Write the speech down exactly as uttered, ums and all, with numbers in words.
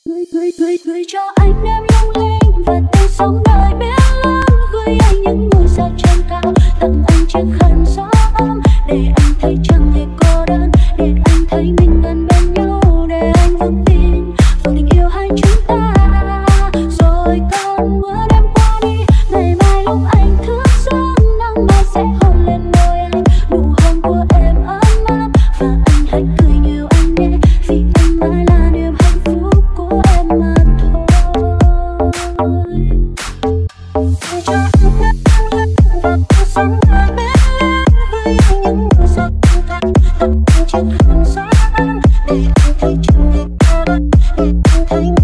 Gửi gửi gửi gửi cho anh em lung linh và tình sống đời biết lớn. Gửi anh những ngôi sao trên cao, tặng anh chiếc khăn gió ấm để anh thấy chẳng hề cô đơn, để anh thấy mình gần bên nhau, để anh vững tin vào tình yêu hai chúng ta. Rồi còn mưa đêm qua đi, ngày mai lúc anh thức giấc, nắng mai sẽ hôn lên môi anh, nụ hôn của em ấm áp, và anh hãy cười nhiều anh nhé, vì anh mãi là niềm hạnh phúc của em mà thôi. Để cho anh biết anh lên và cuộc sống đời biết lớn. Với anh những ngôi sao tinh thần, tặng anh chiếc khăn gió ấm để anh thấy chẳng hề cô đơn, để anh thấy